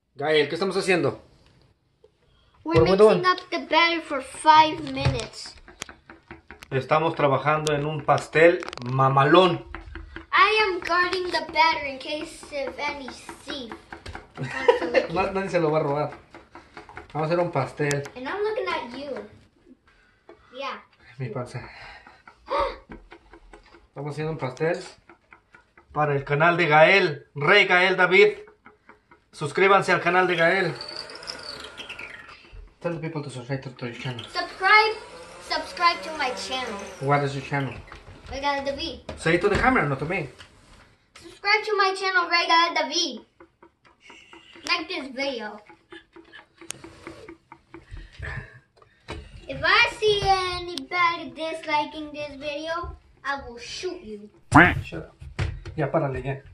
Gael, ¿qué estamos haciendo? We're mixing up the batter for 5 minutes. Estamos trabajando en un pastel mamalón. I am guarding the batter in case of any thief. Nadie se lo va a robar. Vamos a hacer un pastel. And I'm looking at you. Yeah. Mi panza. Estamos haciendo un pastel para el canal de Gael, Rey Gael David. Suscríbanse al canal de Gael. Tell the people to subscribe to your channel. Subscribe to my channel. What is your channel? Regala David. Say it to the camera, not to me. Subscribe to my channel, Regala David. Like this video. If I see anybody disliking this video, I will shoot you. Shut up. Ya, párale ya.